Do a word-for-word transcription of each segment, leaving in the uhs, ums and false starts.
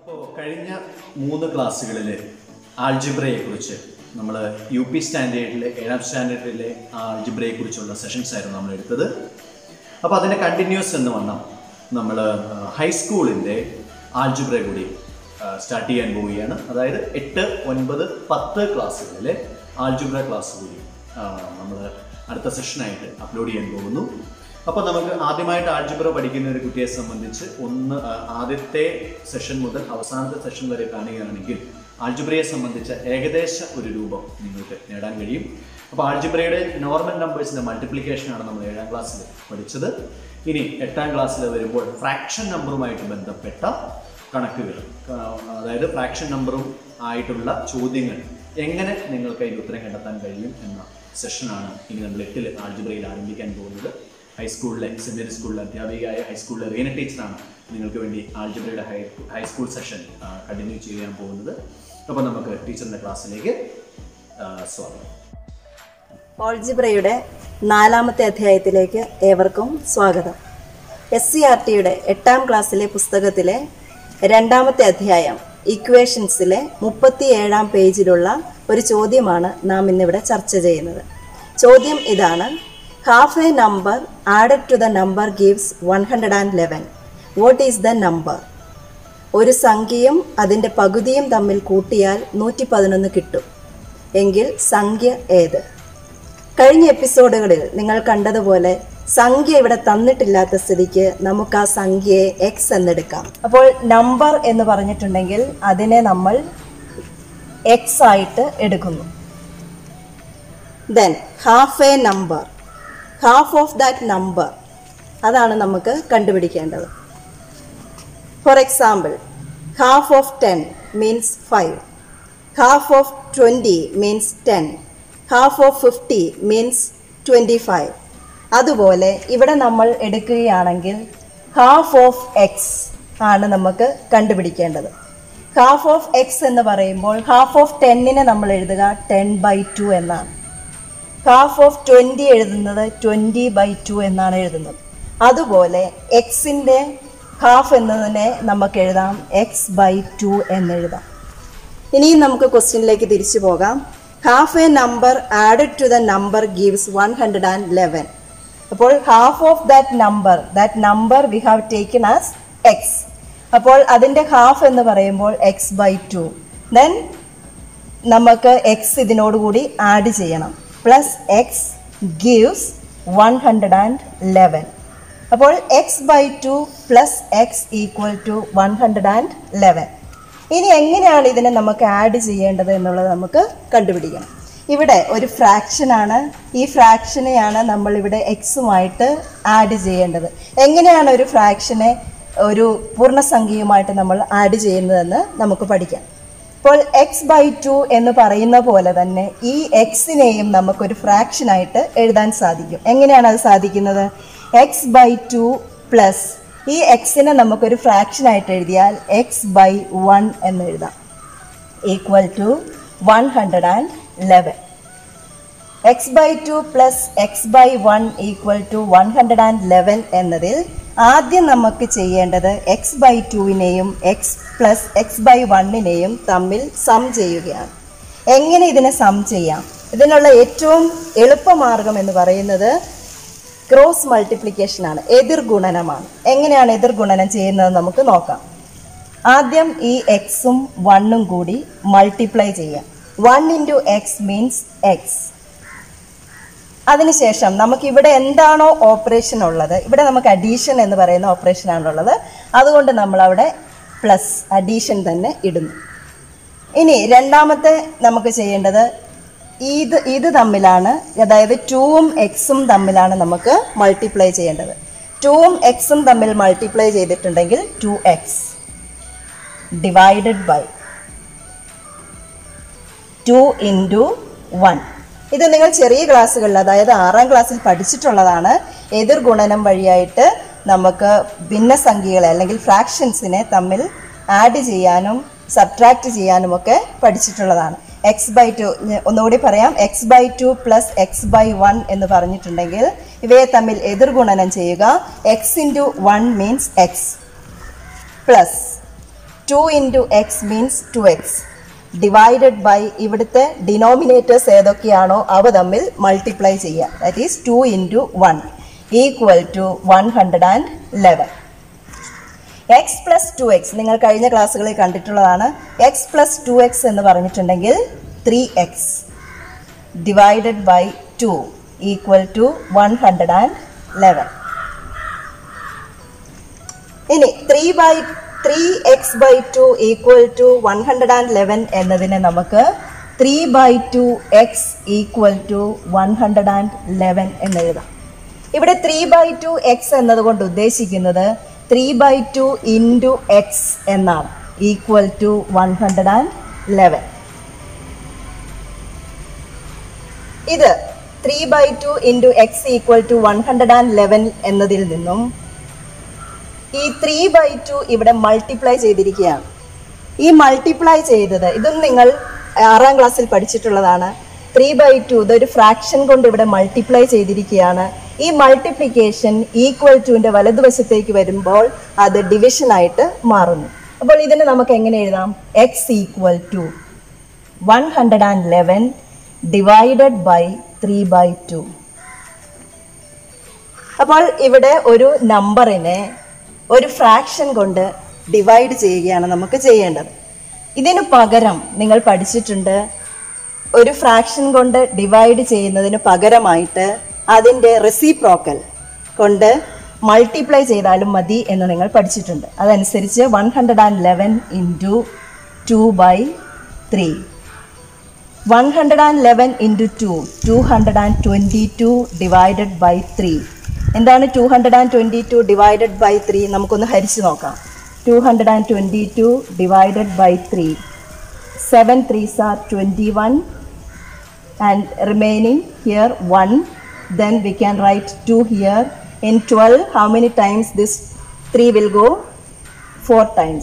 അപ്പോൾ കഴിഞ്ഞ മൂന്ന് ക്ലാസ്സുകളിൽ ആൾജിബ്രയെ കുറിച്ച് നമ്മൾ യു പി സ്റ്റാൻഡേർഡിലെ ഏഴാം സ്റ്റാൻഡേർഡിലെ ആൾജിബ്രയെ കുറിച്ചുള്ള സെഷൻസ് ആയിരുന്നു നമ്മൾ എടുത്തത്. അപ്പോൾ അതിൻ്റെ കണ്ടിന്യൂസ് എന്ന് വന്നാൽ നമ്മൾ ഹൈസ്കൂളിൻ്റെ ആൾജിബ്ര കൂടി സ്റ്റാർട്ട് ചെയ്യാൻ പോവുകയാണ്. അതായത് എട്ട് ഒൻപത് പത്ത് ക്ലാസ്സുകളിലെ ആൾജിബ്ര ക്ലാസ് കൂടി നമ്മൾ അടുത്ത സെഷനായിട്ട് അപ്ലോഡ് ചെയ്യാൻ പോകുന്നു. അപ്പോൾ നമുക്ക് ആദ്യമായിട്ട് ആൾജിബ്ര പഠിക്കുന്ന ഒരു കുട്ടിയെ സംബന്ധിച്ച് ഒന്ന് ആദ്യത്തെ സെഷൻ മുതൽ അവസാനത്തെ സെഷൻ വരെ കാണുകയാണെങ്കിൽ ആൾജിബ്രയെ സംബന്ധിച്ച ഏകദേശ ഒരു രൂപം നിങ്ങൾക്ക് നേടാൻ കഴിയും. അപ്പോൾ ആൾജിബ്രയുടെ നോർമൽ നമ്പേഴ്സിൻ്റെ മൾട്ടിപ്ലിക്കേഷനാണ് നമ്മൾ ഏഴാം ക്ലാസ്സിൽ പഠിച്ചത്. ഇനി എട്ടാം ക്ലാസ്സിൽ വരുമ്പോൾ ഫ്രാക്ഷൻ നമ്പറുമായിട്ട് ബന്ധപ്പെട്ട കണക്കുകൾ, അതായത് ഫ്രാക്ഷൻ നമ്പറും ആയിട്ടുള്ള ചോദ്യങ്ങൾ എങ്ങനെ നിങ്ങൾക്ക് അതിൻ്റെ ഉത്തരം കണ്ടെത്താൻ കഴിയും എന്ന സെഷനാണ് ഇനി നമ്മൾ എട്ടിൽ ആൾജിബ്രയിൽ ആരംഭിക്കാൻ പോകുന്നത്. ഹൈസ്കൂളിലെ സെൻറ് മേരീസ് സ്കൂളിലെ അധ്യാപികയായ ഹൈസ്കൂളിലെ റീന ടീച്ചറാണ് നിങ്ങൾക്ക് വേണ്ടി ആൾജിബ്രയുടെ ഹൈ ഹൈസ്കൂൾ സെഷൻ കണ്ടിന്യൂ ചെയ്യാൻ പോകുന്നത്. അപ്പോൾ നമുക്ക് ടീച്ചറിൻ്റെ ക്ലാസ്സിലേക്ക് സ്വാഗതം. ആൾജിബ്രയുടെ നാലാമത്തെ അധ്യായത്തിലേക്ക് ഏവർക്കും സ്വാഗതം. എസ് സി ആർ ടിയുടെ എട്ടാം ക്ലാസ്സിലെ പുസ്തകത്തിലെ രണ്ടാമത്തെ അധ്യായം ഇക്വേഷൻസിലെ മുപ്പത്തി ഏഴാം പേജിലുള്ള ഒരു ചോദ്യമാണ് നാം ഇന്നിവിടെ ചർച്ച ചെയ്യുന്നത്. ചോദ്യം ഇതാണ്: half a number added to the number gives one hundred and eleven. What is the number? ഒരു സംഖ്യയും അതിൻ്റെ പകുതിയും തമ്മിൽ കൂട്ടിയാൽ നൂറ്റി പതിനൊന്ന് കിട്ടും എങ്കിൽ സംഖ്യ ഏത്? കഴിഞ്ഞ എപ്പിസോഡുകളിൽ നിങ്ങൾ കണ്ടതുപോലെ സംഖ്യ ഇവിടെ തന്നിട്ടില്ലാത്ത സ്ഥിതിക്ക് നമുക്ക് ആ സംഖ്യയെ എക്സ് എന്നെടുക്കാം. അപ്പോൾ നമ്പർ എന്ന് പറഞ്ഞിട്ടുണ്ടെങ്കിൽ അതിനെ നമ്മൾ എക്സ് ആയിട്ട് എടുക്കുന്നു. Then half a number, half of that number, അതാണ് നമുക്ക് കണ്ടുപിടിക്കേണ്ടത്. For example, half of ten means five, half of twenty means ten, half of fifty means twenty five. അതുപോലെ ഇവിടെ നമ്മൾ എടുക്കുകയാണെങ്കിൽ ഹാഫ് ഓഫ് എക്സ് ആണ് നമുക്ക് കണ്ടുപിടിക്കേണ്ടത്. ഹാഫ് ഓഫ് എക്സ് എന്ന് പറയുമ്പോൾ ഹാഫ് ഓഫ് ടെന്നിനെ നമ്മൾ എഴുതുക ടെൻ ബൈ ടു എന്നാണ്. ഹാഫ് ഓഫ് ട്വൻറ്റി എഴുതുന്നത് ട്വൻറ്റി ബൈ ടു എന്നാണ് എഴുതുന്നത്. അതുപോലെ എക്സിൻ്റെ ഹാഫ് എന്നതിനെ നമുക്ക് എഴുതാം എക്സ് ബൈ ടു എന്നെഴുതാം. ഇനിയും നമുക്ക് ക്വസ്റ്റ്യനിലേക്ക് തിരിച്ചു പോകാം. Half a number added to the number gives one hundred and eleven. അപ്പോൾ half of that number, that number we have taken as x. അപ്പോൾ അതിൻ്റെ ഹാഫ് എന്ന് പറയുമ്പോൾ എക്സ് ബൈ ടു. ദെൻ നമുക്ക് എക്സ് ഇതിനോടുകൂടി ആഡ് ചെയ്യണം. Plus x gives one hundred and eleven. അപ്പോൾ x by two plus x equal to one hundred and eleven. ഇനി എങ്ങനെയാണ് ഇതിനെ നമുക്ക് ആഡ് ചെയ്യേണ്ടത് എന്നുള്ളത് നമുക്ക് കണ്ടുപിടിക്കണം. ഇവിടെ ഒരു ഫ്രാക്ഷനാണ്, ഈ ഫ്രാക്ഷനെയാണ് നമ്മളിവിടെ എക്സുമായിട്ട് ആഡ് ചെയ്യേണ്ടത്. എങ്ങനെയാണ് ഒരു ഫ്രാക്ഷനെ ഒരു പൂർണ്ണസംഖ്യയുമായിട്ട് നമ്മൾ ആഡ് ചെയ്യുന്നതെന്ന് നമുക്ക് പഠിക്കാം. ഇപ്പോൾ എക്സ് ബൈ ടു എന്ന് പറയുന്ന പോലെ തന്നെ ഈ എക്സിനെയും നമുക്കൊരു ഫ്രാക്ഷനായിട്ട് എഴുതാൻ സാധിക്കും. എങ്ങനെയാണ് അത് സാധിക്കുന്നത്? എക്സ് ബൈ ടു പ്ലസ് ഈ എക്സിനെ നമുക്കൊരു ഫ്രാക്ഷനായിട്ട് എഴുതിയാൽ എക്സ് ബൈ വൺ എന്ന് എഴുതാം equal to one hundred and eleven. X by two plus x by one equal to one hundred and eleven എന്നതിൽ ആദ്യം നമുക്ക് ചെയ്യേണ്ടത് എക്സ് ബൈ ടുവിനെയും എക്സ് പ്ലസ് എക്സ് ബൈ വണ്ണിനെയും തമ്മിൽ സം ചെയ്യുകയാണ്. എങ്ങനെ ഇതിനെ സം ചെയ്യാം? ഇതിനുള്ള ഏറ്റവും എളുപ്പമാർഗം എന്ന് പറയുന്നത് ക്രോസ് മൾട്ടിപ്ലിക്കേഷനാണ്, എതിർ ഗുണനമാണ്. എങ്ങനെയാണ് എതിർ ഗുണനം ചെയ്യുന്നത് നമുക്ക് നോക്കാം. ആദ്യം ഈ എക്സും വണ്ണും കൂടി മൾട്ടിപ്ലൈ ചെയ്യാം. One into x means x. അതിനുശേഷം നമുക്ക് ഇവിടെ എന്താണോ ഓപ്പറേഷൻ ഉള്ളത്, ഇവിടെ നമുക്ക് അഡീഷൻ എന്ന് പറയുന്ന ഓപ്പറേഷനാണുള്ളത്, അതുകൊണ്ട് നമ്മളവിടെ പ്ലസ് അഡീഷൻ തന്നെ ഇടുന്നു. ഇനി രണ്ടാമത്തെ നമുക്ക് ചെയ്യേണ്ടത് ഇത് ഇത് തമ്മിലാണ്, അതായത് ടൂവും എക്സും തമ്മിലാണ് നമുക്ക് മൾട്ടിപ്ലൈ ചെയ്യേണ്ടത്. ടൂവും എക്സും തമ്മിൽ മൾട്ടിപ്ലൈ ചെയ്തിട്ടുണ്ടെങ്കിൽ two x divided by two into one. ഇത് നിങ്ങൾ ചെറിയ ക്ലാസ്സുകളിൽ, അതായത് ആറാം ക്ലാസ്സിൽ പഠിച്ചിട്ടുള്ളതാണ്. എതിർ ഗുണനം വഴിയായിട്ട് നമുക്ക് ഭിന്നസംഖ്യകളെ അല്ലെങ്കിൽ ഫ്രാക്ഷൻസിനെ തമ്മിൽ ആഡ് ചെയ്യാനും സബ്ട്രാക്ട് ചെയ്യാനും ഒക്കെ പഠിച്ചിട്ടുള്ളതാണ്. എക്സ് ബൈ ടു, ഒന്നുകൂടി പറയാം, x by two plus x by one എന്ന് പറഞ്ഞിട്ടുണ്ടെങ്കിൽ ഇവയെ തമ്മിൽ എതിർ ഗുണനം ചെയ്യുക. X into one means x plus two into x means two x divided by ഇവിടുത്തെ ഡിനോമിനേറ്റേഴ്സ് ഏതൊക്കെയാണോ അവ തമ്മിൽ മൾട്ടിപ്ലൈ ചെയ്യുക. That is two into one equal to one hundred and eleven. X plus two x നിങ്ങൾ കഴിഞ്ഞ ക്ലാസ്സുകളിൽ കണ്ടിട്ടുള്ളതാണ്. X plus two x എന്ന് പറഞ്ഞിട്ടുണ്ടെങ്കിൽ three x divided by two equal to one hundred and eleven. ഇനി three by three x by two equal to one hundred and eleven എന്നതിനെ നമുക്ക് three by two x equal to one hundred and eleven എന്നെഴുതാം. ഇവിടെ three by two x എന്നതുകൊണ്ട് ഉദ്ദേശിക്കുന്നത് three by two into x എന്നാണ്, equal to one hundred and eleven. ഇത് three by two into x equal to one hundred and eleven എന്നതിൽ നിന്നും ഈ three by two ഇവിടെ മൾട്ടിപ്ലൈ ചെയ്തിരിക്കുകയാണ്. ഈ മൾട്ടിപ്ലൈ ചെയ്തത് ഇതും നിങ്ങൾ ആറാം ക്ലാസ്സിൽ പഠിച്ചിട്ടുള്ളതാണ്. ത്രീ ബൈ ടു ഇതൊരു ഫ്രാക്ഷൻ കൊണ്ട് ഇവിടെ മൾട്ടിപ്ലൈ ചെയ്തിരിക്കുകയാണ്. ഈ മൾട്ടിപ്ലിക്കേഷൻ ഈക്വൽ ടുവിൻ്റെ വലതുവശത്തേക്ക് വരുമ്പോൾ അത് ഡിവിഷനായിട്ട് മാറുന്നു. അപ്പോൾ ഇതിനെ നമുക്ക് എങ്ങനെ എഴുതാം? X equal to one hundred and eleven divided by three by two. അപ്പോൾ ഇവിടെ ഒരു നമ്പറിനെ ഒരു ഫ്രാക്ഷൻ കൊണ്ട് ഡിവൈഡ് ചെയ്യുകയാണ് നമുക്ക് ചെയ്യേണ്ടത്. ഇതിനു പകരം നിങ്ങൾ പഠിച്ചിട്ടുണ്ട്, ഒരു ഫ്രാക്ഷൻ കൊണ്ട് ഡിവൈഡ് ചെയ്യുന്നതിന് പകരമായിട്ട് അതിൻ്റെ റെസിപ്രോക്കൽ കൊണ്ട് മൾട്ടിപ്ലൈ ചെയ്താലും മതി എന്ന് നിങ്ങൾ പഠിച്ചിട്ടുണ്ട്. അതനുസരിച്ച് one hundred and eleven into two by three. One hundred and eleven into two two hundred and twenty two divided by three. എന്താണ് two hundred and twenty two divided by three? നമുക്കൊന്ന് ഹരിച്ച് നോക്കാം. Two hundred and twenty two divided by three. Seven threes are twenty one and remaining here one. Then we can write two here. In twelve, how many times this three will go? four times.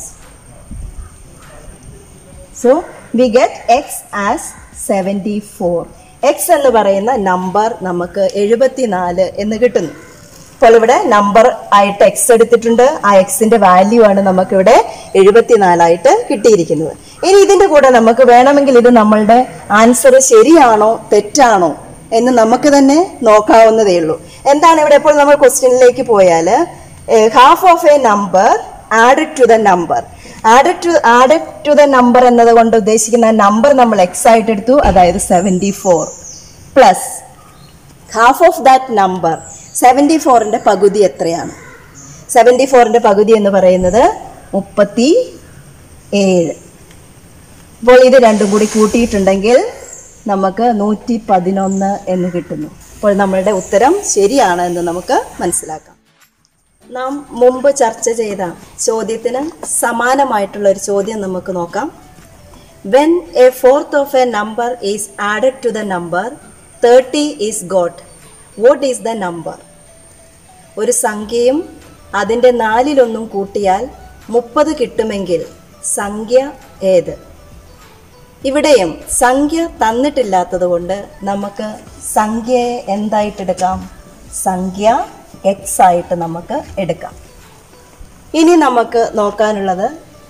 So we get x as seventy-four. x എന്ന് പറയുന്ന number നമുക്ക് എഴുപത്തിനാല് എന്ന് കിട്ടുന്നു. അപ്പോൾ ഇവിടെ number ആയിട്ട് X എടുത്തിട്ടുണ്ട്. ആ എക്സിന്റെ വാല്യൂ ആണ് നമുക്കിവിടെ എഴുപത്തിനാലായിട്ട് കിട്ടിയിരിക്കുന്നത്. ഇനി ഇതിന്റെ കൂടെ നമുക്ക് വേണമെങ്കിൽ ഇത് നമ്മളുടെ ആൻസർ ശരിയാണോ തെറ്റാണോ എന്ന് നമുക്ക് തന്നെ നോക്കാവുന്നതേ ഉള്ളൂ. എന്താണ് ഇവിടെ? ഇപ്പോൾ നമ്മൾ ക്വസ്റ്റ്യനിലേക്ക് പോയാൽ half of a number added to the number. Added to added to the number എന്നത് കൊണ്ട് ഉദ്ദേശിക്കുന്ന നമ്പർ നമ്മൾ എക്സ് ആയിട്ട് എടുത്തു, അതായത് seventy four plus half of that number. Seventy ഫോറിൻ്റെ പകുതി എത്രയാണ്? സെവൻറ്റി ഫോറിൻ്റെ പകുതി എന്ന് പറയുന്നത് മുപ്പത്തി ഏഴ്. അപ്പോൾ ഇത് രണ്ടും കൂടി കൂട്ടിയിട്ടുണ്ടെങ്കിൽ നമുക്ക് നൂറ്റി പതിനൊന്ന് എന്ന് കിട്ടുന്നു. അപ്പോൾ നമ്മളുടെ ഉത്തരം ശരിയാണ് എന്ന് നമുക്ക് മനസ്സിലാക്കാം. നാം മുമ്പ് ചർച്ച ചെയ്ത ചോദ്യത്തിന് സമാനമായിട്ടുള്ള ഒരു ചോദ്യം നമുക്ക് നോക്കാം. When a fourth of a number is added to the number thirty is got, what is the number? ഒരു സംഖ്യയും അതിൻ്റെ നാലിലൊന്നും കൂട്ടിയാൽ മുപ്പത് കിട്ടുമെങ്കിൽ സംഖ്യ ഏത്? ഇവിടെയും സംഖ്യ തന്നിട്ടില്ലാത്തത് കൊണ്ട് നമുക്ക് സംഖ്യയെ എന്തായിട്ടെടുക്കാം? സംഖ്യ എക്സ് ആയിട്ട് നമുക്ക് എടുക്കാം. ഇനി നമുക്ക് നോക്കാനുള്ളത്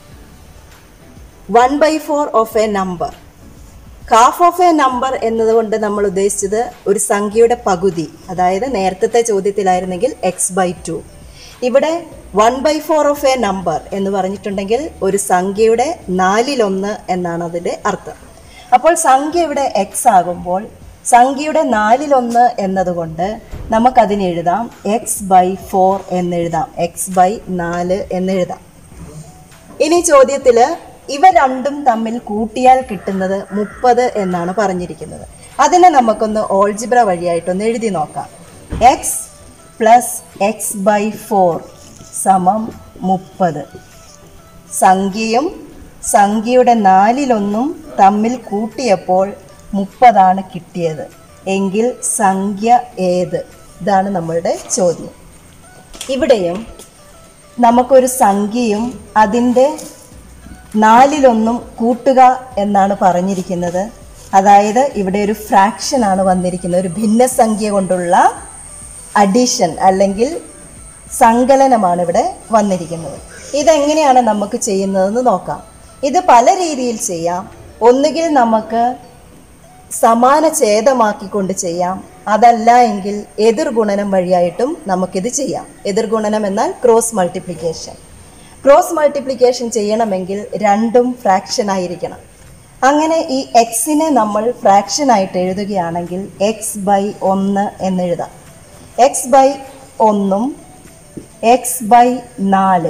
one by four of a number. Half of a number എന്നതുകൊണ്ട് നമ്മൾ ഉദ്ദേശിച്ചത് ഒരു സംഖ്യയുടെ പകുതി, അതായത് നേരത്തെ ചോദ്യത്തിലായിരുന്നെങ്കിൽ എക്സ് ബൈ ടു. ഇവിടെ one by four of a number എന്ന് പറഞ്ഞിട്ടുണ്ടെങ്കിൽ ഒരു സംഖ്യയുടെ നാലിലൊന്ന് എന്നാണ് അതിൻ്റെ അർത്ഥം. അപ്പോൾ സംഖ്യ ഇവിടെ എക്സ് ആകുമ്പോൾ സംഖ്യയുടെ നാലിലൊന്ന് എന്നതുകൊണ്ട് നമുക്കതിന് എഴുതാം എക്സ് ബൈ ഫോർ എന്നെഴുതാം, എക്സ് ബൈ നാല് എന്നെഴുതാം. ഇനി ചോദ്യത്തിൽ ഇവ രണ്ടും തമ്മിൽ കൂട്ടിയാൽ കിട്ടുന്നത് മുപ്പത് എന്നാണ് പറഞ്ഞിരിക്കുന്നത്. അതിനെ നമുക്കൊന്ന് ഓൾജിബ്ര വഴിയായിട്ടൊന്ന് എഴുതി നോക്കാം. X plus x by four സമം മുപ്പത്. സംഖ്യയും സംഖ്യയുടെ നാലിലൊന്നും തമ്മിൽ കൂട്ടിയപ്പോൾ മുപ്പതാണ് കിട്ടിയത്. എങ്കിൽ സംഖ്യ ഏത്? ഇതാണ് നമ്മളുടെ ചോദ്യം. ഇവിടെയും നമുക്കൊരു സംഖ്യയും അതിൻ്റെ നാലിലൊന്നും കൂട്ടുക എന്നാണ് പറഞ്ഞിരിക്കുന്നത്. അതായത് ഇവിടെ ഒരു ഫ്രാക്ഷനാണ് വന്നിരിക്കുന്നത്, ഒരു ഭിന്നസംഖ്യ കൊണ്ടുള്ള അഡീഷൻ അല്ലെങ്കിൽ സങ്കലനമാണ് ഇവിടെ വന്നിരിക്കുന്നത്. ഇതെങ്ങനെയാണ് നമുക്ക് ചെയ്യുന്നതെന്ന് നോക്കാം. ഇത് പല രീതിയിൽ ചെയ്യാം. ഒന്നുകിൽ നമുക്ക് സമാന ഛേദമാക്കിക്കൊണ്ട് ചെയ്യാം, അതല്ല എങ്കിൽ എതിർഗുണനം വഴിയായിട്ടും നമുക്കിത് ചെയ്യാം. എതിർഗുണനം എന്നാൽ ക്രോസ് മൾട്ടിപ്ലിക്കേഷൻ. ക്രോസ് മൾട്ടിപ്ലിക്കേഷൻ ചെയ്യണമെങ്കിൽ രണ്ടും ഫ്രാക്ഷൻ ആയിരിക്കണം. അങ്ങനെ ഈ എക്സിനെ നമ്മൾ ഫ്രാക്ഷൻ ആയിട്ട് എഴുതുകയാണെങ്കിൽ എക്സ് ബൈ ഒന്ന് എന്നെഴുതാം. എക്സ് ബൈ ഒന്നും എക്സ് ബൈ നാല്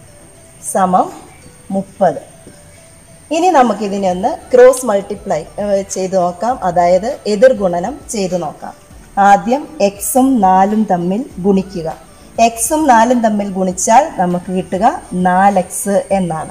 സമം മുപ്പത്. ഇനി നമുക്കിതിനെ ഒന്ന് ക്രോസ് മൾട്ടിപ്ലൈ ചെയ്ത് നോക്കാം, അതായത് എതിർഗുണനം ചെയ്തു നോക്കാം. ആദ്യം എക്സും നാലും തമ്മിൽ ഗുണിക്കുക. എക്സും നാലും തമ്മിൽ ഗുണിച്ചാൽ നമുക്ക് കിട്ടുക നാല് എക്സ് എന്നാണ്.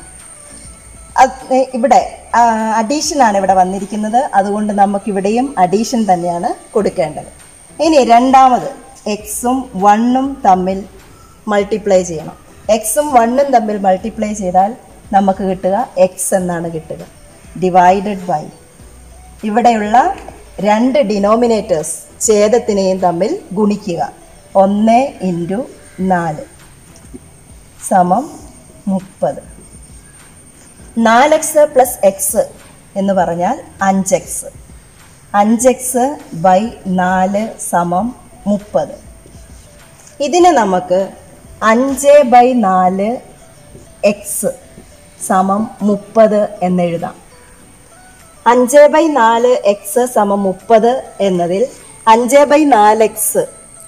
ഇവിടെ അഡീഷനാണ് ഇവിടെ വന്നിരിക്കുന്നത്, അതുകൊണ്ട് നമുക്കിവിടെയും അഡീഷൻ തന്നെയാണ് കൊടുക്കേണ്ടത്. ഇനി രണ്ടാമത് എക്സും വണ്ണും തമ്മിൽ മൾട്ടിപ്ലൈ ചെയ്യണം. എക്സും വണ്ണും തമ്മിൽ മൾട്ടിപ്ലൈ ചെയ്താൽ നമുക്ക് കിട്ടുക എക്സ് എന്നാണ് കിട്ടുക. ഡിവൈഡഡ് ബൈ ഇവിടെയുള്ള രണ്ട് ഡിനോമിനേറ്റേഴ്സ് ഛേദത്തിനെയും തമ്മിൽ ഗുണിക്കുക. ഒന്ന് ഇൻറ്റു നാല് സമം മുപ്പത്. നാല് എക്സ് പ്ലസ് എക്സ് എന്ന് പറഞ്ഞാൽ അഞ്ച് എക്സ്. അഞ്ച് എക്സ് ബൈ നാല് സമം മുപ്പത്. ഇതിനെ നമുക്ക് അഞ്ച് ബൈ നാല് എക്സ് സമം മുപ്പത് എന്നെഴുതാം. അഞ്ച് ബൈ നാല് എക്സ് സമം മുപ്പത് എന്നതിൽ അഞ്ച് ബൈ നാല് എക്സ്,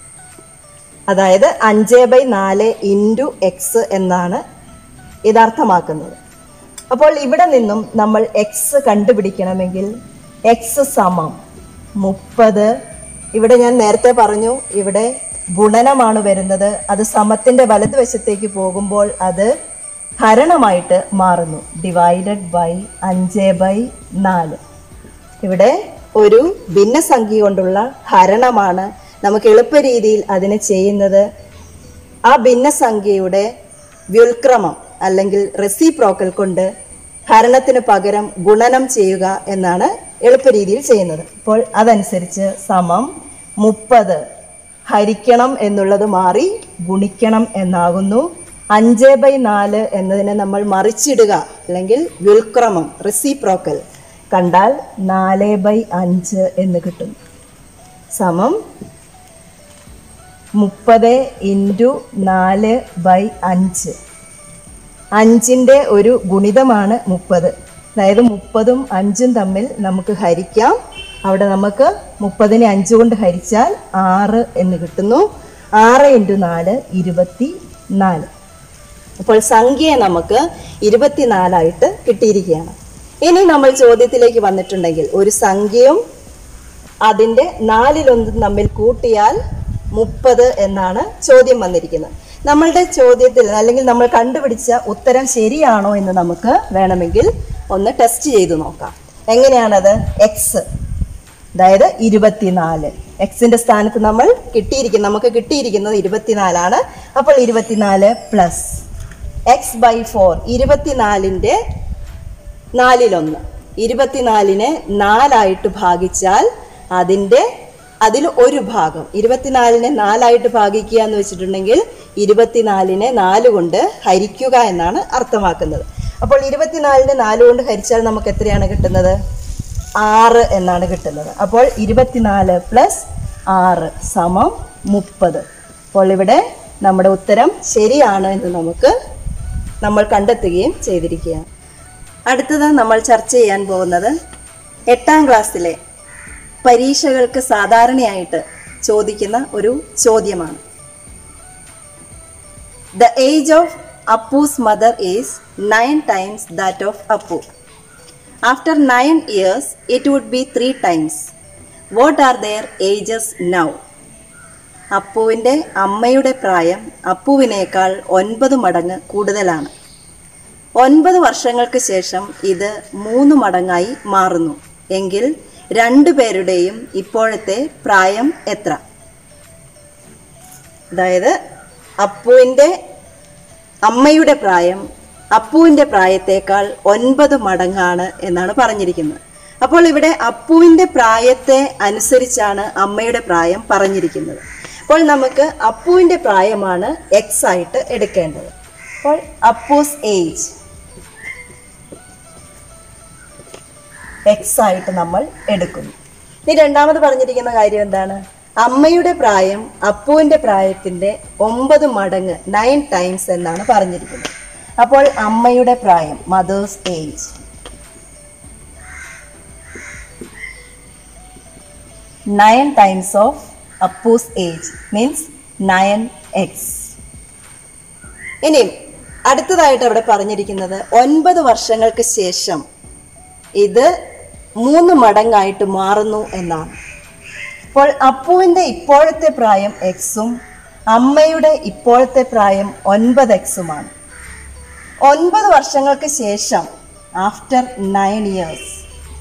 അതായത് അഞ്ച് ബൈ നാല് ഇൻറ്റു എക്സ് എന്നാണ് ഇതർത്ഥമാക്കുന്നത്. അപ്പോൾ ഇവിടെ നിന്നും നമ്മൾ എക്സ് കണ്ടുപിടിക്കണമെങ്കിൽ എക്സ് സമം മുപ്പത്. ഇവിടെ ഞാൻ നേരത്തെ പറഞ്ഞു ഇവിടെ ഗുണനമാണ് വരുന്നത്. അത് സമത്തിൻ്റെ വലതുവശത്തേക്ക് പോകുമ്പോൾ അത് ഹരണമായിട്ട് മാറുന്നു. ഡിവൈഡഡ് ബൈ അഞ്ച് ബൈ നാല്. ഇവിടെ ഒരു ഭിന്നസംഖ്യ കൊണ്ടുള്ള ഹരണമാണ്. നമുക്ക് എളുപ്പ രീതിയിൽ അതിനെ ചെയ്യുന്നത് ആ ഭിന്നസംഖ്യയുടെ വ്യുൽക്രമം അല്ലെങ്കിൽ റെസിപ്രോക്കൽ കൊണ്ട് ഹരണത്തിന് പകരം ഗുണനം ചെയ്യുക എന്നാണ് എളുപ്പ രീതിയിൽ ചെയ്യുന്നത്. അപ്പോൾ അതനുസരിച്ച് സമം മുപ്പത് ഹരിക്കണം എന്നുള്ളത് മാറി ഗുണിക്കണം എന്നാകുന്നു. അഞ്ച് ബൈ നാല് എന്നതിനെ നമ്മൾ മറിച്ചിടുക അല്ലെങ്കിൽ വ്യുൽക്രമം റെസിപ്രോക്കൽ കണ്ടാൽ നാല് ബൈ അഞ്ച് എന്ന് കിട്ടും. സമം മുപ്പത് ഇൻറ്റു നാല് ബൈ അഞ്ച്. അഞ്ചിൻ്റെ ഒരു ഗുണിതമാണ് മുപ്പത്. അതായത് മുപ്പതും അഞ്ചും തമ്മിൽ നമുക്ക് ഹരിക്കാം. അവിടെ നമുക്ക് മുപ്പതിനെ അഞ്ച് കൊണ്ട് ഹരിച്ചാൽ ആറ് എന്ന് കിട്ടുന്നു. ആറ് ഇൻറ്റു നാല് ഇരുപത്തി നാല്. അപ്പോൾ സംഖ്യയെ നമുക്ക് ഇരുപത്തിനാലായിട്ട് കിട്ടിയിരിക്കുകയാണ്. ഇനി നമ്മൾ ചോദ്യത്തിലേക്ക് വന്നിട്ടുണ്ടെങ്കിൽ ഒരു സംഖ്യയും അതിൻ്റെ നാലിലൊന്നും തമ്മിൽ കൂട്ടിയാൽ മുപ്പത് എന്നാണ് ചോദ്യം വന്നിരിക്കുന്നത്. നമ്മളുടെ ചോദ്യത്തിൽ അല്ലെങ്കിൽ നമ്മൾ കണ്ടുപിടിച്ച ഉത്തരം ശരിയാണോ എന്ന് നമുക്ക് വേണമെങ്കിൽ ഒന്ന് ടെസ്റ്റ് ചെയ്ത് നോക്കാം. എങ്ങനെയാണത്? എക്സ്, അതായത് ഇരുപത്തിനാല്, എക്സിന്റെ സ്ഥാനത്ത് നമ്മൾ കിട്ടിയിരിക്കുന്ന നമുക്ക് കിട്ടിയിരിക്കുന്നത് ഇരുപത്തിനാലാണ്. അപ്പോൾ ഇരുപത്തിനാല് പ്ലസ് എക്സ് ബൈ ഫോർ, ഇരുപത്തിനാലിൻ്റെ നാലിലൊന്ന്. ഇരുപത്തിനാലിനെ നാലായിട്ട് ഭാഗിച്ചാൽ അതിൻ്റെ അതിൽ ഒരു ഭാഗം, ഇരുപത്തിനാലിനെ നാലായിട്ട് ഭാഗിക്കുക എന്ന് വെച്ചിട്ടുണ്ടെങ്കിൽ ഇരുപത്തിനാലിനെ നാല് കൊണ്ട് ഹരിക്കുക എന്നാണ് അർത്ഥമാക്കുന്നത്. അപ്പോൾ ഇരുപത്തിനാലിനെ നാല് കൊണ്ട് ഹരിച്ചാൽ നമുക്ക് എത്രയാണ് കിട്ടുന്നത്? ആറ് എന്നാണ് കിട്ടുന്നത്. അപ്പോൾ ഇരുപത്തിനാല് പ്ലസ് ആറ് സമം മുപ്പത്. അപ്പോൾ ഇവിടെ നമ്മുടെ ഉത്തരം ശരിയാണ് എന്ന് നമുക്ക് നമ്മൾ കണ്ടെത്തുകയും ചെയ്തിരിക്കുകയാണ്. അടുത്തത് നമ്മൾ ചർച്ച ചെയ്യാൻ പോകുന്നത് എട്ടാം ക്ലാസ്സിലെ പരീക്ഷകൾക്ക് സാധാരണയായിട്ട് ചോദിക്കുന്ന ഒരു ചോദ്യമാണ്. The age of Appu's mother is nine times that of Appu. After nine years, it would be three times. What are their ages now? അപ്പുവിൻ്റെ അമ്മയുടെ പ്രായം അപ്പുവിനേക്കാൾ ഒൻപത് മടങ്ങ് കൂടുതലാണ്. ഒൻപത് വർഷങ്ങൾക്ക് ശേഷം ഇത് മൂന്ന് മടങ്ങായി മാറുന്നു എങ്കിൽ രണ്ടു പേരുടെയും ഇപ്പോഴത്തെ പ്രായം എത്ര? അതായത് അപ്പുവിൻ്റെ അമ്മയുടെ പ്രായം അപ്പുവിൻ്റെ പ്രായത്തേക്കാൾ ഒൻപത് മടങ്ങാണ് എന്നാണ് പറഞ്ഞിരിക്കുന്നത്. അപ്പോൾ ഇവിടെ അപ്പുവിൻ്റെ പ്രായത്തെ അനുസരിച്ചാണ് അമ്മയുടെ പ്രായം പറഞ്ഞിരിക്കുന്നത്. അപ്പോൾ നമുക്ക് അപ്പുവിൻ്റെ പ്രായമാണ് എക്സ് ആയിട്ട് എടുക്കേണ്ടത്. അപ്പോൾ അപ്പൂസ് ഏജ് എക്സ് ആയിട്ട് നമ്മൾ എടുക്കുന്നു. ഇനി രണ്ടാമത് പറഞ്ഞിരിക്കുന്ന കാര്യം എന്താണ്? അമ്മയുടെ പ്രായം അപ്പുവിൻ്റെ പ്രായത്തിൻ്റെ ഒമ്പത് മടങ്ങ് നയൻ ടൈംസ് എന്നാണ് പറഞ്ഞിരിക്കുന്നത്. അപ്പോൾ അമ്മയുടെ പ്രായം mother's age nine times of Appu's age means nine x. ഇനി അടുത്തതായിട്ട് അവിടെ പറഞ്ഞിരിക്കുന്നത് ഒൻപത് വർഷങ്ങൾക്ക് ശേഷം ഇത് മൂന്ന് മടങ്ങായിട്ട് മാറുന്നു എന്നാണ്. അപ്പോൾ അപ്പുവിൻ്റെ ഇപ്പോഴത്തെ പ്രായം എക്സും അമ്മയുടെ ഇപ്പോഴത്തെ പ്രായം ഒൻപത് എക്സുമാണ്. ഒൻപത് വർഷങ്ങൾക്ക് ശേഷം ആഫ്റ്റർ നയൻ ഇയേഴ്സ്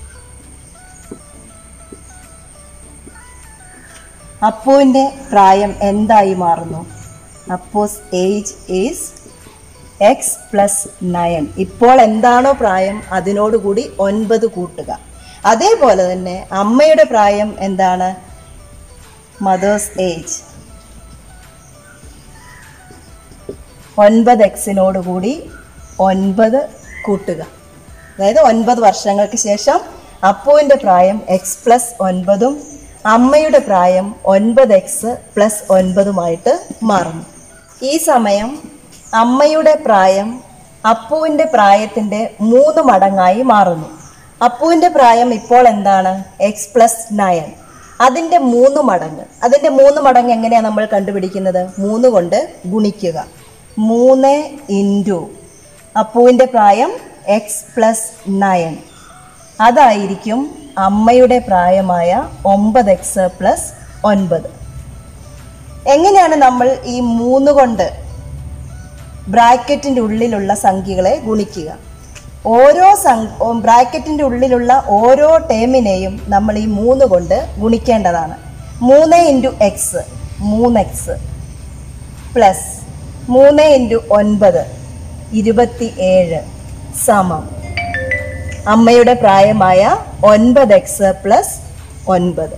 അപ്പുവിൻ്റെ പ്രായം എന്തായി മാറുന്നു? Appu's age is x plus nine. ഇപ്പോൾ എന്താണോ പ്രായം അതിനോടുകൂടി ഒൻപത് കൂട്ടുക. അതേപോലെ തന്നെ അമ്മയുടെ പ്രായം എന്താണ്? മദേഴ്സ് ഏജ് ഒൻപത് എക്സിനോട് കൂടി ഒൻപത് കൂട്ടുക. അതായത് ഒൻപത് വർഷങ്ങൾക്ക് ശേഷം അപ്പുവിൻ്റെ പ്രായം എക്സ് പ്ലസ് ഒൻപതും അമ്മയുടെ പ്രായം ഒൻപത് എക്സ് പ്ലസ് ഒൻപതുമായിട്ട് മാറുന്നു. ഈ സമയം അമ്മയുടെ പ്രായം അപ്പുവിൻ്റെ പ്രായത്തിൻ്റെ മൂന്ന് മടങ്ങായി മാറുന്നു. അപ്പുവിൻ്റെ പ്രായം ഇപ്പോൾ എന്താണ്? X plus nine. അതിൻ്റെ മൂന്ന് മടങ്ങ്. അതിൻ്റെ മൂന്ന് മടങ്ങ് എങ്ങനെയാണ് നമ്മൾ കണ്ടുപിടിക്കുന്നത്? മൂന്ന് കൊണ്ട് ഗുണിക്കുക. മൂന്ന് ഇൻറ്റു അപ്പുവിൻ്റെ പ്രായം എക്സ് പ്ലസ് നയൻ, അതായിരിക്കും അമ്മയുടെ പ്രായമായ ഒമ്പത് എക്സ് പ്ലസ് ഒൻപത്. എങ്ങനെയാണ് നമ്മൾ ഈ മൂന്ന് കൊണ്ട് ബ്രാക്കറ്റിൻ്റെ ഉള്ളിലുള്ള സംഖ്യകളെ ഗുണിക്കുക? ഓരോ സംഖ്യ ബ്രാക്കറ്റിൻ്റെ ഉള്ളിലുള്ള ഓരോ ടേമിനെയും നമ്മൾ ഈ മൂന്ന് കൊണ്ട് ഗുണിക്കേണ്ടതാണ്. മൂന്ന് ഇൻറ്റു എക്സ് മൂന്ന് എക്സ് പ്ലസ് മൂന്ന് ഇൻറ്റു ഒൻപത് ഇരുപത്തി ഏഴ് സമം അമ്മയുടെ പ്രായമായ ഒൻപത് എക്സ് പ്ലസ് ഒൻപത്.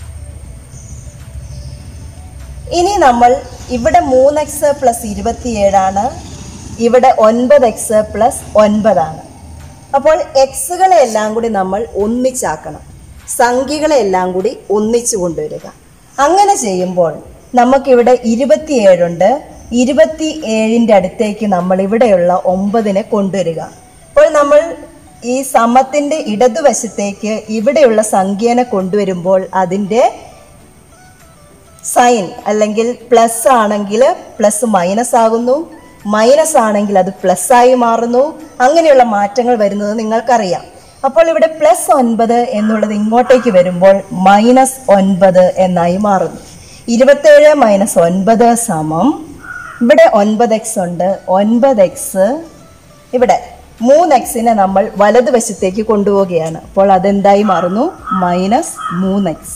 ഇനി നമ്മൾ ഇവിടെ മൂന്ന് എക്സ് പ്ലസ് ഇരുപത്തിയേഴാണ്, ഇവിടെ ഒൻപത് എക്സ് പ്ലസ് ഒൻപതാണ്. അപ്പോൾ എക്സുകളെ എല്ലാം കൂടി നമ്മൾ ഒന്നിച്ചാക്കണം, സംഖ്യകളെ എല്ലാം കൂടി ഒന്നിച്ചു കൊണ്ടുവരിക. അങ്ങനെ ചെയ്യുമ്പോൾ നമുക്കിവിടെ ഇരുപത്തിയേഴുണ്ട്. ഇരുപത്തി ഏഴിൻ്റെ അടുത്തേക്ക് നമ്മൾ ഇവിടെയുള്ള ഒമ്പതിനെ കൊണ്ടുവരിക. അപ്പോൾ നമ്മൾ ഈ സമത്തിൻ്റെ ഇടതുവശത്തേക്ക് ഇവിടെയുള്ള സംഖ്യേനെ കൊണ്ടുവരുമ്പോൾ അതിൻ്റെ സൈൻ അല്ലെങ്കിൽ പ്ലസ് ആണെങ്കിൽ പ്ലസ് മൈനസ് ആകുന്നു, മൈനസ് ആണെങ്കിൽ അത് പ്ലസ് ആയി മാറുന്നു. അങ്ങനെയുള്ള മാറ്റങ്ങൾ വരുന്നത് നിങ്ങൾക്കറിയാം. അപ്പോൾ ഇവിടെ പ്ലസ് ഒൻപത് എന്നുള്ളത് ഇങ്ങോട്ടേക്ക് വരുമ്പോൾ മൈനസ് ഒൻപത് എന്നായി മാറുന്നു. ഇരുപത്തേഴ് മൈനസ് ഒൻപത് സമം ഇവിടെ ഒൻപത് എക്സ് ഉണ്ട്. ഒൻപത് എക്സ് ഇവിടെ മൂന്ന് എക്സിനെ നമ്മൾ വലതുവശത്തേക്ക് കൊണ്ടുപോവുകയാണ്. അപ്പോൾ അതെന്തായി മാറുന്നു? മൈനസ് മൂന്ന് എക്സ്.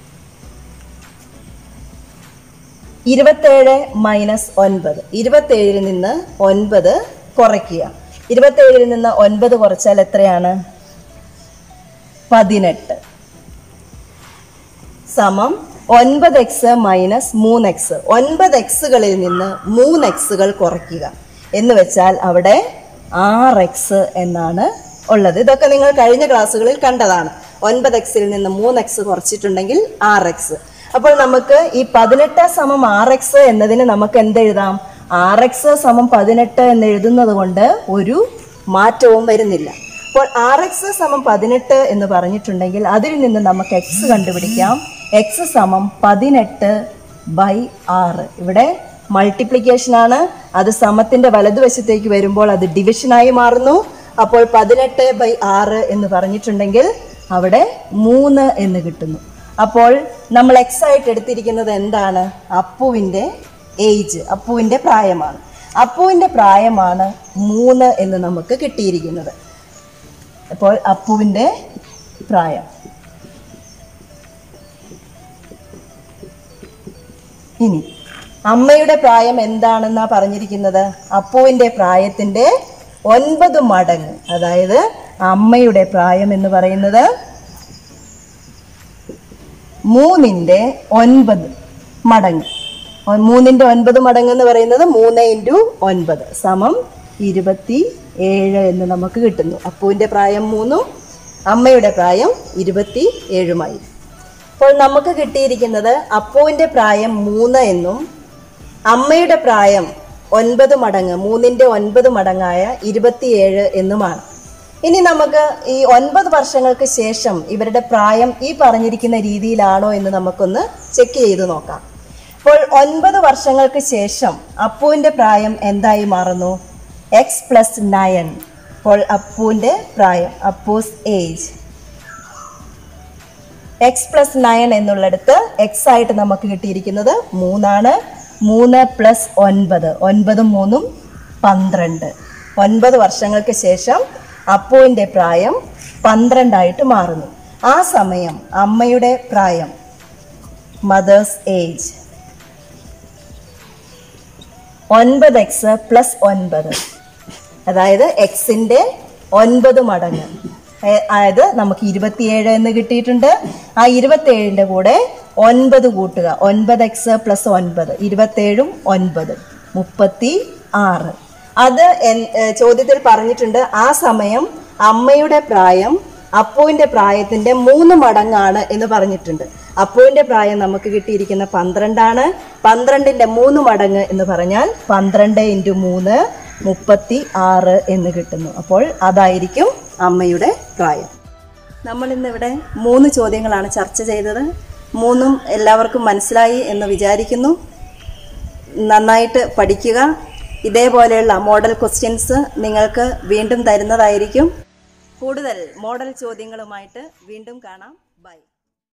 ഇരുപത്തേഴ് മൈനസ് ഒൻപത്, ഇരുപത്തേഴിൽ നിന്ന് ഒൻപത് കുറയ്ക്കുക. ഇരുപത്തേഴിൽ നിന്ന് ഒൻപത് കുറച്ചാൽ എത്രയാണ്? പതിനെട്ട് സമം ഒൻപത് എക്സ് മൈനസ് മൂന്ന് എക്സ്. ഒൻപത് എക്സുകളിൽ നിന്ന് മൂന്ന് എക്സുകൾ കുറയ്ക്കുക എന്ന് വെച്ചാൽ അവിടെ ആറ് എക്സ് എന്നാണ് ഉള്ളത്. ഇതൊക്കെ നിങ്ങൾ കഴിഞ്ഞ ക്ലാസ്സുകളിൽ കണ്ടതാണ്. ഒൻപത് എക്സിൽ നിന്ന് മൂന്ന് എക്സ് കുറച്ചിട്ടുണ്ടെങ്കിൽ ആറ് എക്സ്. അപ്പോൾ നമുക്ക് ഈ പതിനെട്ട് സമം ആർ എക്സ് എന്നതിന് നമുക്ക് എന്തെഴുതാം? ആർ എക്സ് സമം പതിനെട്ട് എന്ന് എഴുതുന്നത് കൊണ്ട് ഒരു മാറ്റവും വരുന്നില്ല. അപ്പോൾ ആർ എക്സ് സമം പതിനെട്ട് എന്ന് പറഞ്ഞിട്ടുണ്ടെങ്കിൽ അതിൽ നിന്ന് നമുക്ക് എക്സ് കണ്ടുപിടിക്കാം. എക്സ് സമം പതിനെട്ട് ബൈ ആറ്. ഇവിടെ മൾട്ടിപ്ലിക്കേഷൻ ആണ്, അത് സമത്തിന്റെ വലതുവശത്തേക്ക് വരുമ്പോൾ അത് ഡിവിഷനായി മാറുന്നു. അപ്പോൾ പതിനെട്ട് ബൈ ആറ് എന്ന് പറഞ്ഞിട്ടുണ്ടെങ്കിൽ അവിടെ മൂന്ന് എന്ന് കിട്ടുന്നു. അപ്പോൾ നമ്മൾ എക്സ് ആയിട്ട് എടുത്തിരിക്കുന്നത് എന്താണ്? അപ്പുവിൻ്റെ ഏജ്, അപ്പുവിൻ്റെ പ്രായമാണ്. അപ്പുവിൻ്റെ പ്രായമാണ് മൂന്ന് എന്ന് നമുക്ക് കിട്ടിയിരിക്കുന്നത്. അപ്പോൾ അപ്പുവിൻ്റെ പ്രായം. ഇനി അമ്മയുടെ പ്രായം എന്താണെന്നാ പറഞ്ഞിരിക്കുന്നത്? അപ്പുവിൻ്റെ പ്രായത്തിൻ്റെ ഒൻപത് മടങ്ങ്. അതായത് അമ്മയുടെ പ്രായം എന്ന് പറയുന്നത് മൂന്നിൻ്റെ ഒൻപത് മടങ്ങ്. മൂന്നിൻ്റെ ഒൻപത് മടങ്ങ് എന്ന് പറയുന്നത് മൂന്ന് ഇൻറ്റു ഒൻപത് സമം ഇരുപത്തി ഏഴ് എന്ന് നമുക്ക് കിട്ടുന്നു. അപ്പുവിൻ്റെ പ്രായം മൂന്നും അമ്മയുടെ പ്രായം ഇരുപത്തി ഏഴുമായി. അപ്പോൾ നമുക്ക് കിട്ടിയിരിക്കുന്നത് അപ്പുവിൻ്റെ പ്രായം മൂന്ന് എന്നും അമ്മയുടെ പ്രായം ഒൻപത് മടങ്ങ് മൂന്നിൻ്റെ ഒൻപത് മടങ്ങായ ഇരുപത്തിയേഴ് എന്നുമാണ്. ഇനി നമുക്ക് ഈ ഒൻപത് വർഷങ്ങൾക്ക് ശേഷം ഇവരുടെ പ്രായം ഈ പറഞ്ഞിരിക്കുന്ന രീതിയിലാണോ എന്ന് നമുക്കൊന്ന് ചെക്ക് ചെയ്ത് നോക്കാം. അപ്പോൾ ഒൻപത് വർഷങ്ങൾക്ക് ശേഷം അപ്പുവിൻ്റെ പ്രായം എന്തായി മാറുന്നു? X plus nine. അപ്പോൾ അപ്പുവിൻ്റെ പ്രായം, Appu's age, x plus nine എന്നുള്ളിടത്ത് എക്സ് ആയിട്ട് നമുക്ക് കിട്ടിയിരിക്കുന്നത് മൂന്നാണ്. മൂന്ന് പ്ലസ് ഒൻപത്, ഒൻപതും മൂന്നും പന്ത്രണ്ട്. ഒൻപത് വർഷങ്ങൾക്ക് ശേഷം അപ്പുവിൻ്റെ പ്രായം പന്ത്രണ്ടായിട്ട് മാറുന്നു. ആ സമയം അമ്മയുടെ പ്രായം, മദേഴ്സ് ഏജ്, ഒൻപത് എക്സ് പ്ലസ് ഒൻപത്, അതായത് എക്സിൻ്റെ ഒൻപത് മടങ്ങ്, അതായത് നമുക്ക് ഇരുപത്തിയേഴ് എന്ന് കിട്ടിയിട്ടുണ്ട്. ആ ഇരുപത്തിയേഴിൻ്റെ കൂടെ ഒൻപത് കൂട്ടുക, ഒൻപത് എക്സ് പ്ലസ് ഒൻപത്, ഇരുപത്തേഴും ഒൻപത്, മുപ്പത്തി ആറ്. അത് ചോദ്യത്തിൽ പറഞ്ഞിട്ടുണ്ട്. ആ സമയം അമ്മയുടെ പ്രായം അപ്പുവിൻ്റെ പ്രായത്തിൻ്റെ മൂന്ന് മടങ്ങാണ് എന്ന് പറഞ്ഞിട്ടുണ്ട്. അപ്പുവിൻ്റെ പ്രായം നമുക്ക് കിട്ടിയിരിക്കുന്ന പന്ത്രണ്ടാണ്. പന്ത്രണ്ടിൻ്റെ മൂന്ന് മടങ്ങ് എന്ന് പറഞ്ഞാൽ പന്ത്രണ്ട് ഇൻറ്റു മൂന്ന് മുപ്പത്തി ആറ് എന്ന് കിട്ടുന്നു. അപ്പോൾ അതായിരിക്കും അമ്മയുടെ പ്രായം. നമ്മൾ ഇന്നിവിടെ മൂന്ന് ചോദ്യങ്ങളാണ് ചർച്ച ചെയ്തത്. മൂന്നും എല്ലാവർക്കും മനസ്സിലായി എന്ന് വിചാരിക്കുന്നു. നന്നായിട്ട് പഠിക്കുക. ഇതേപോലെയുള്ള മോഡൽ ക്വസ്റ്റ്യൻസ് നിങ്ങൾക്ക് വീണ്ടും തരുന്നതായിരിക്കും. കൂടുതൽ മോഡൽ ചോദ്യങ്ങളുമായിട്ട് വീണ്ടും കാണാം. ബൈ.